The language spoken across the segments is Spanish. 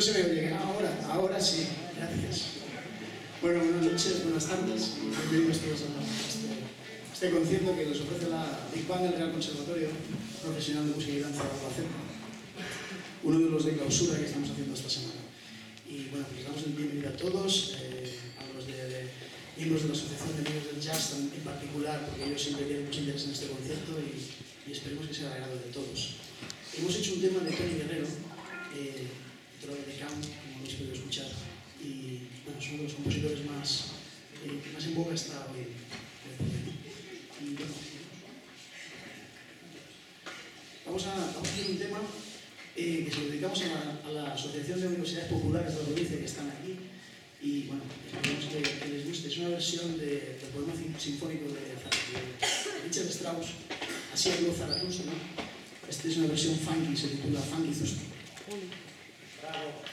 se me oye. Ahora sí. Gracias. Bueno, buenas noches, buenas tardes. Bienvenidos todos a este concierto que nos ofrece la Big Band, el Real Conservatorio Profesional de Música y Danza de Albacete. Uno de los de clausura que estamos haciendo esta semana. Y bueno, pues les damos la bienvenida a todos, a los miembros de la Asociación de Amigos del Jazz en particular, porque ellos siempre tienen mucho interés en este concierto y esperemos que sea de agrado de todos. Hemos hecho un tema de Tony Guerrero, titulado The Count, como habéis podido escuchar, y bueno, es uno de los compositores más en boga está hoy. Y bueno, vamos a hacer un tema que se lo dedicamos a la Asociación de Universidades Populares de la provincia que están aquí. Y bueno, esperemos que les guste. Es una versión del poema sinfónico de Richard Strauss, así habló Zaratustra, ¿no? Esta es una versión funky, se titula Funky Zuster. Bravo.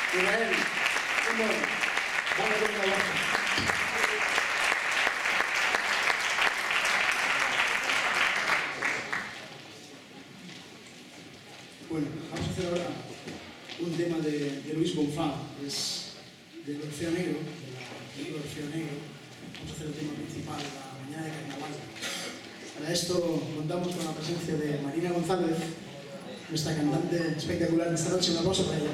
Israel, ¿cómo? Dale con la boca. Bueno, vamos a hacer ahora un tema de Luis Bonfá, es del Orfeo Negro, de la película Orfeo Negro. Vamos a hacer el tema principal, la mañana de carnaval. Para esto contamos con la presencia de Marina González, nuestra cantante espectacular de esta noche. Un aplauso para ella.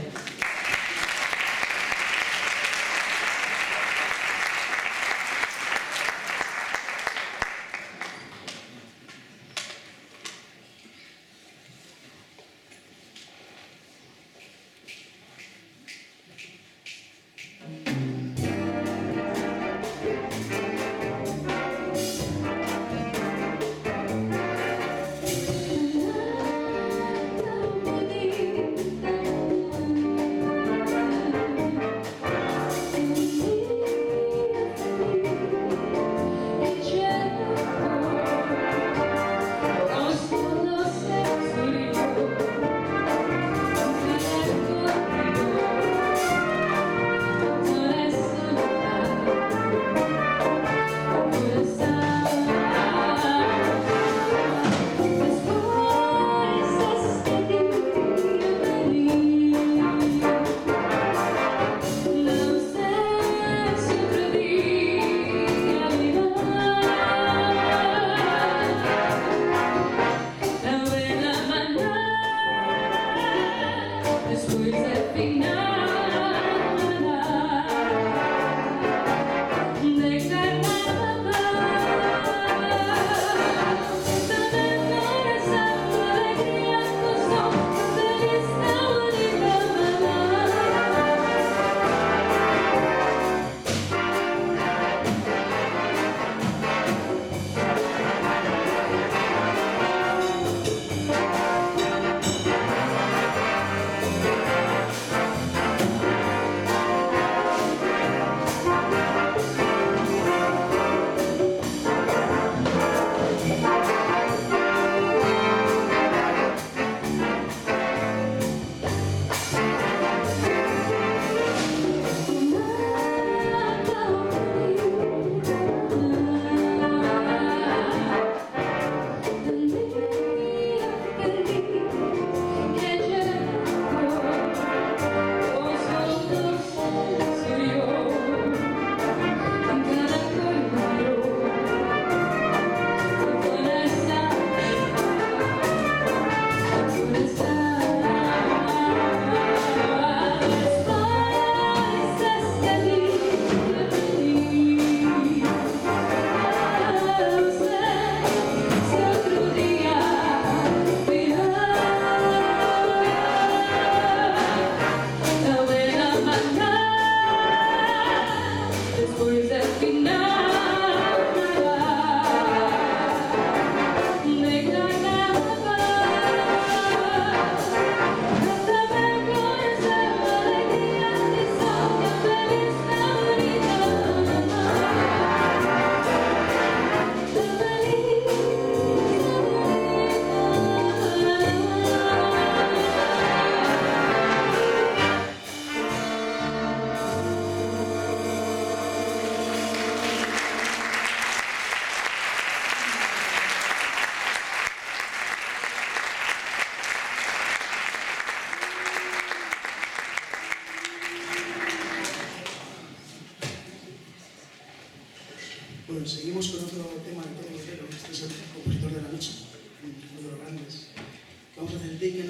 Bueno, seguimos con otro tema de Antonio Botero. Este es el compositor de la noche, uno de los grandes. Vamos a hacer Take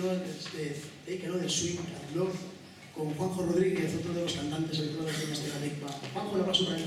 Another Swing at Love con Juanjo Rodríguez, otro de los cantantes habituales de nuestra Big Band. Juanjo, un aplauso para él.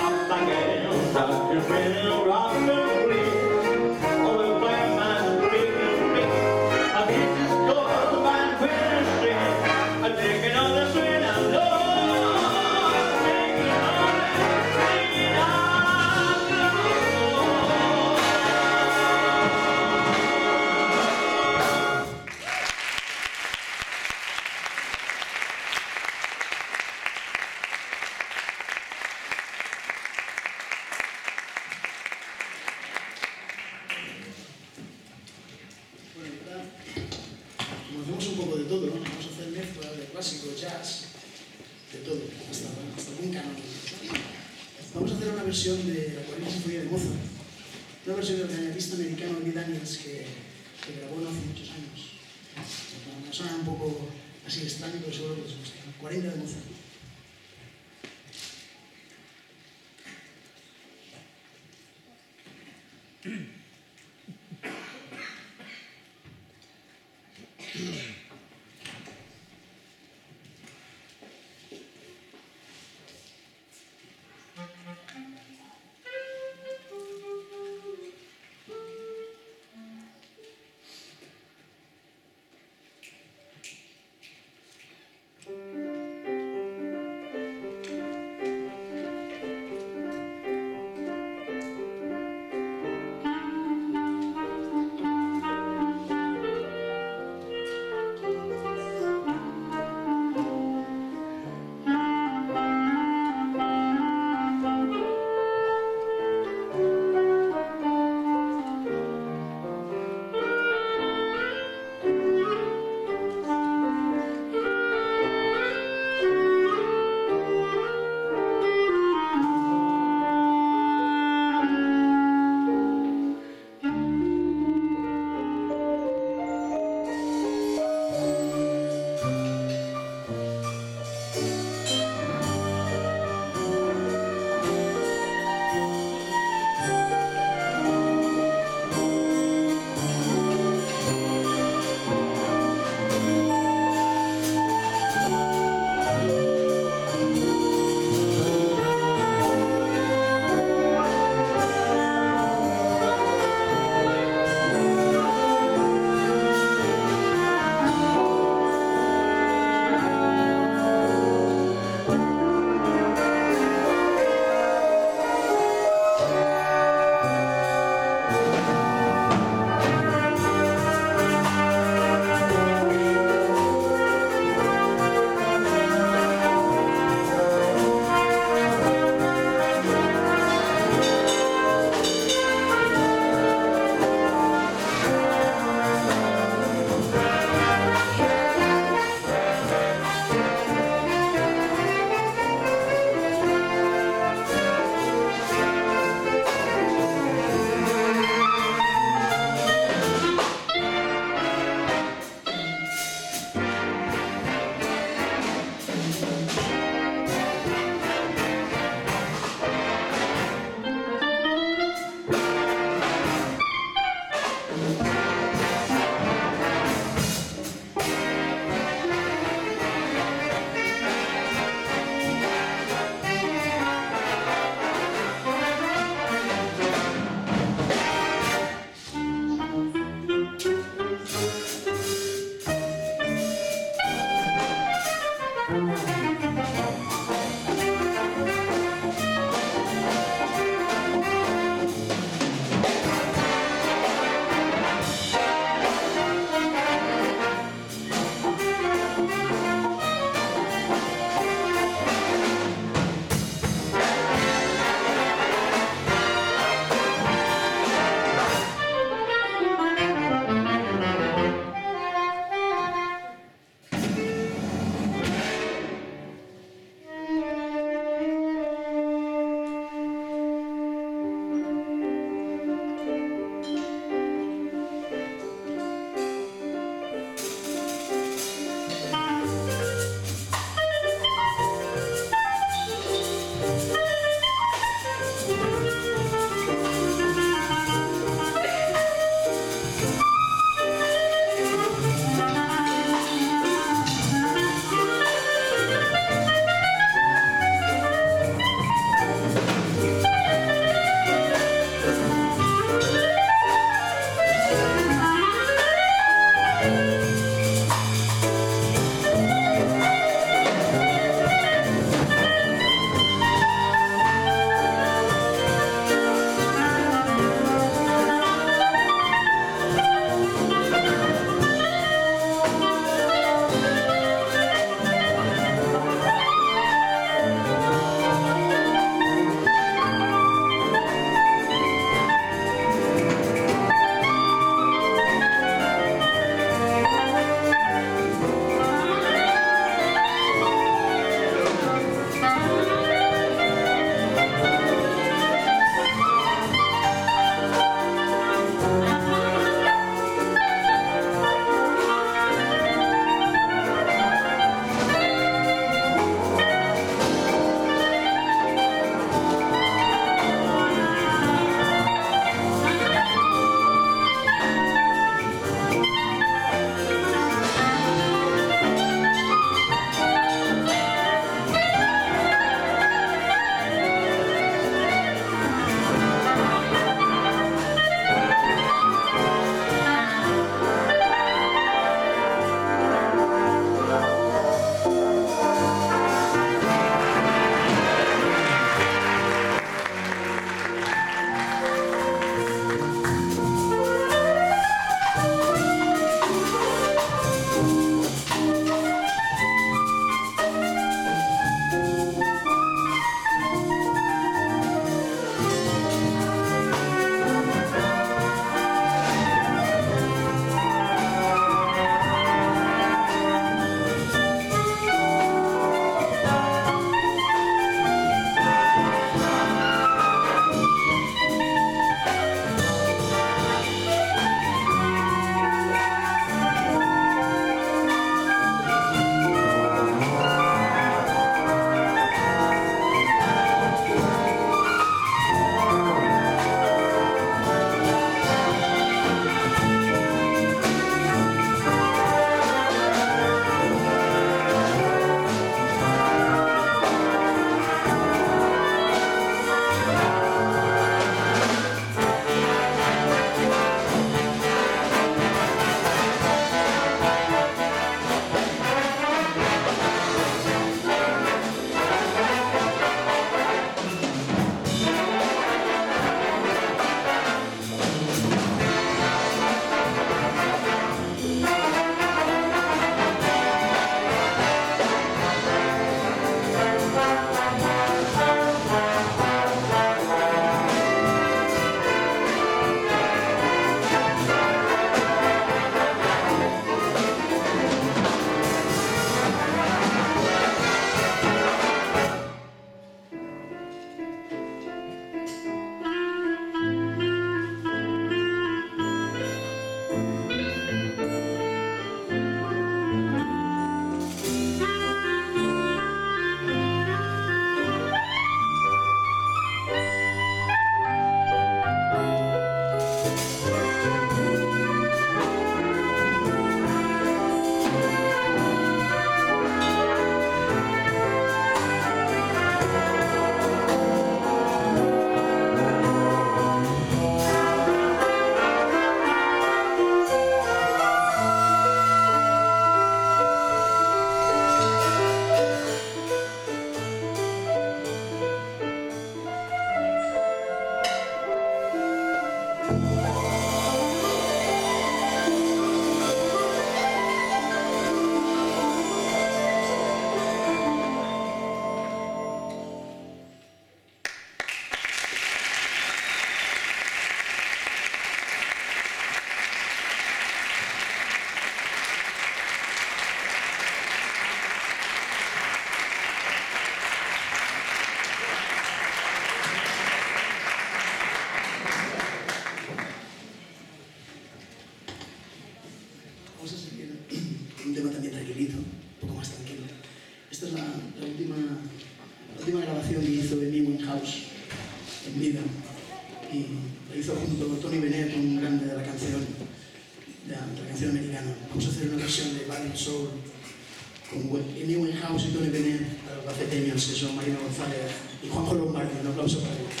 Vamos a seguir un tema también tranquilito, un poco más tranquilo. Esta es la última grabación que hizo de New House en vida. Y la hizo junto con Tony Bennett, un grande de la canción americana. Vamos a hacer una versión de Bad Soul con New House y Tony Bennett, a los baceteños, que son Marina González y Juanjo Lombardi. Un aplauso para ellos.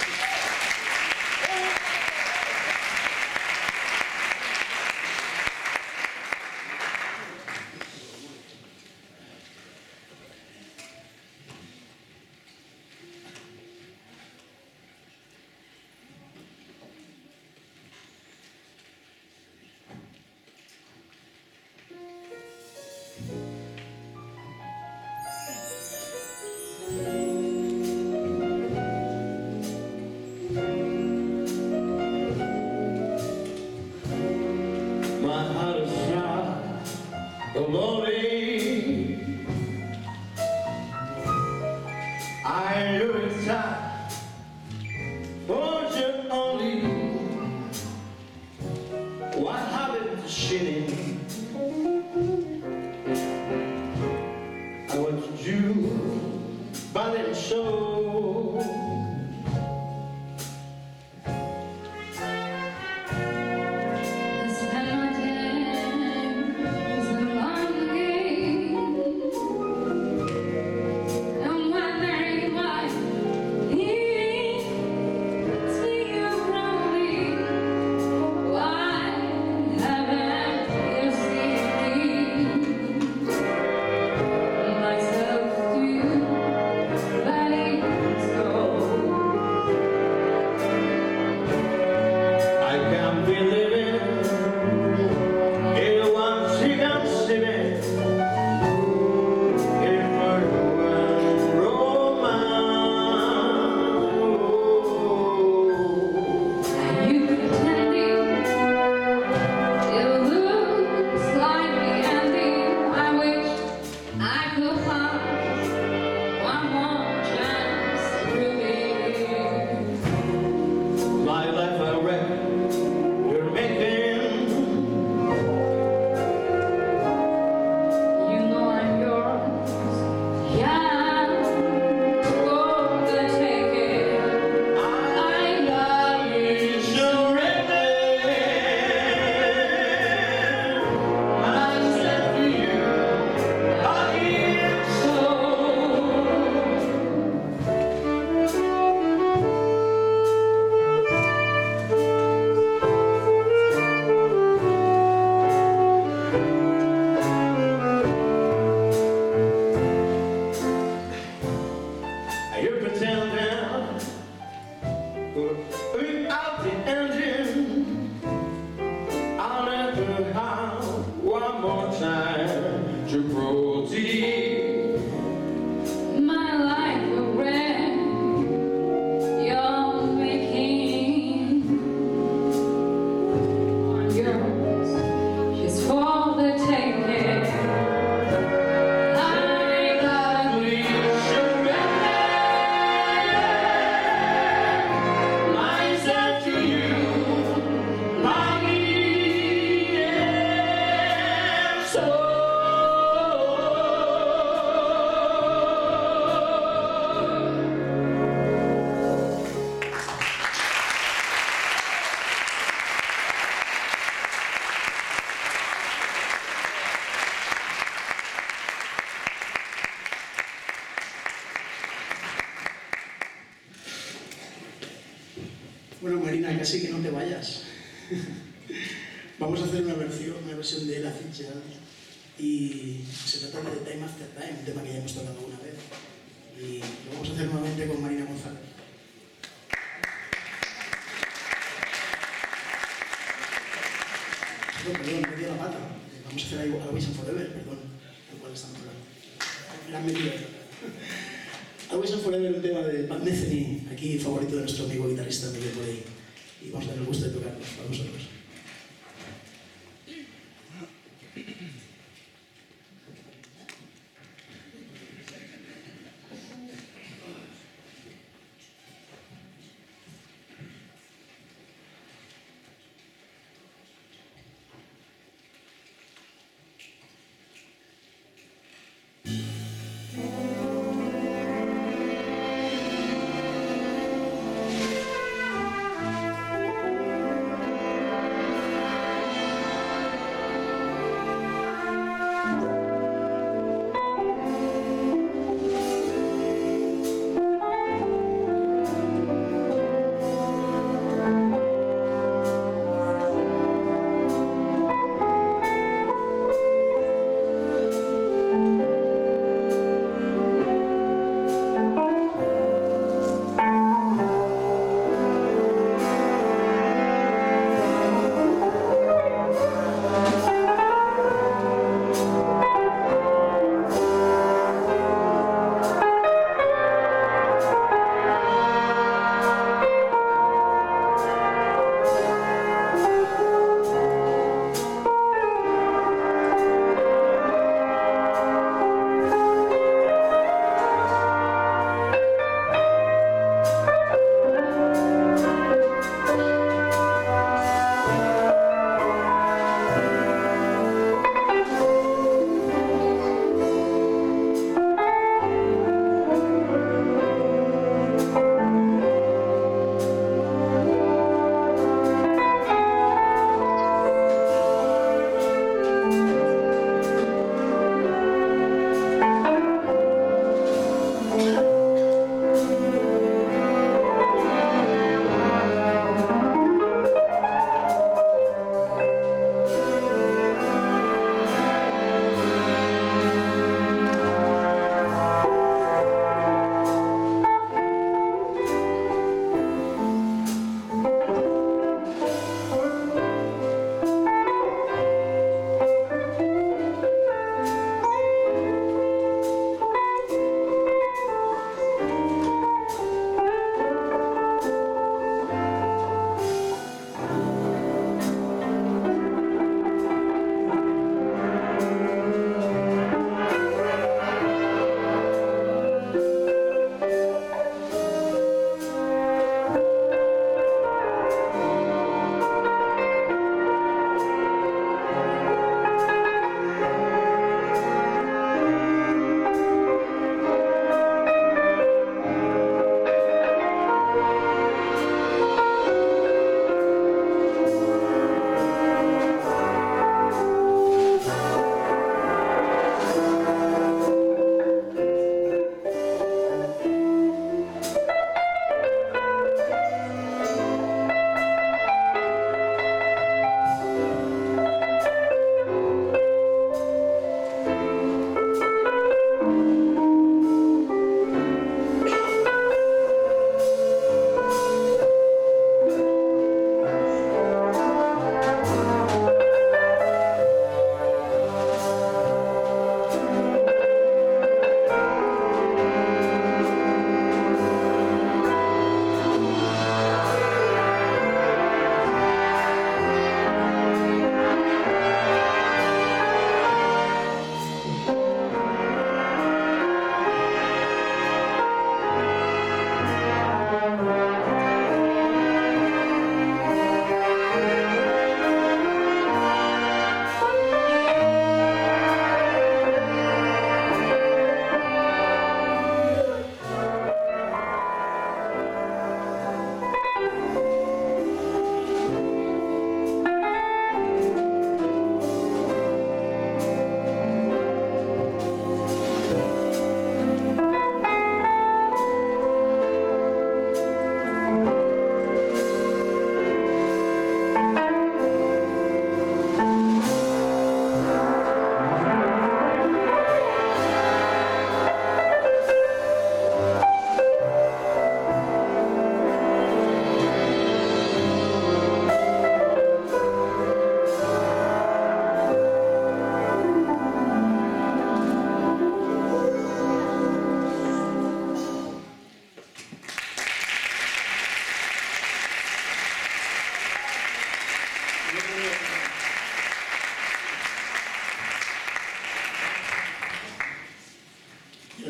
Bueno, Marina, casi que no te vayas. Vamos a hacer una versión de La Ficha y se trata de Time After Time, un tema que ya hemos tocado alguna vez. Y lo vamos a hacer nuevamente con Marina González. Perdón, me dio la pata. Vamos a hacer Always and Forever, perdón, por cual estamos hablando. Gran medida. Always and Forever, un tema de Pat Metheny, aquí favorito de nuestro amigo guitarrista Miguel Morey. Y vamos a tener el gusto de tocarlos para vosotros.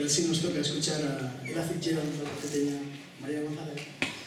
pero sí nos toca escuchar a Ella Fitzgerald, la porteña María González.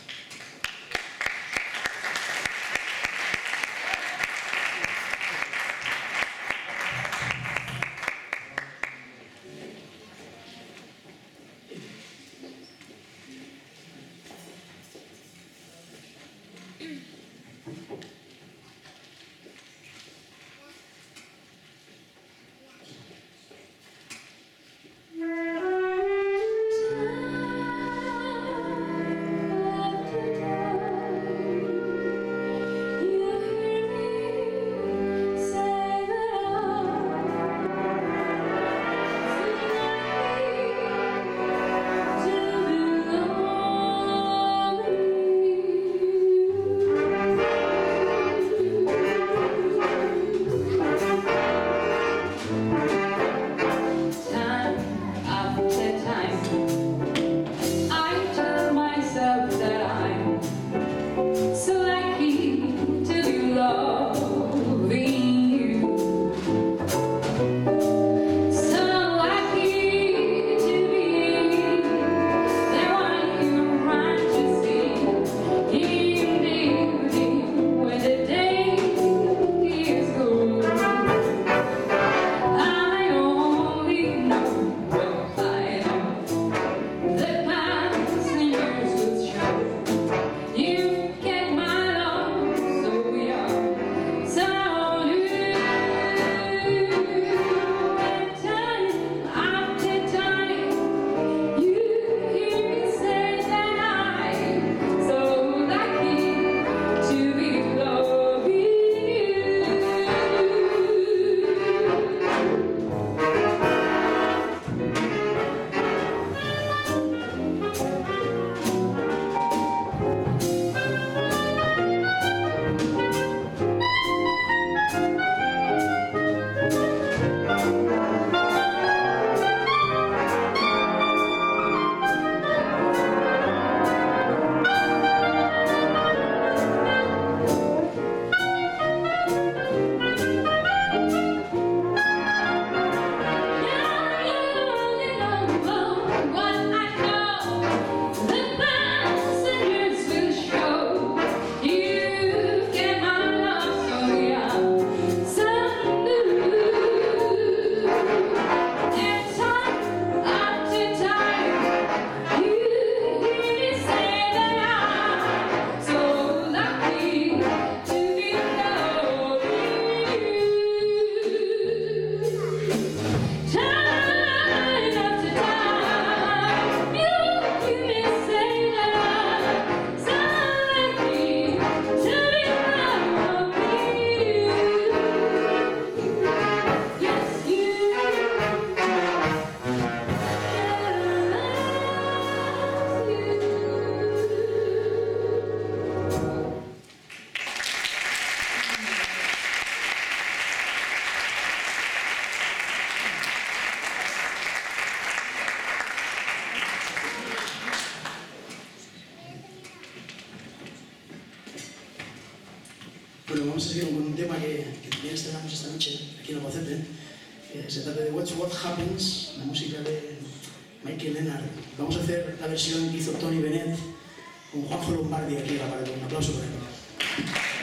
Bueno, vamos a seguir con un tema que también estrenamos esta noche aquí en Albacete. Se trata de Watch What Happens, la música de Michael Leonard. Vamos a hacer la versión que hizo Tony Bennett con Juanjo Lombardi aquí en la pared. Un aplauso para él.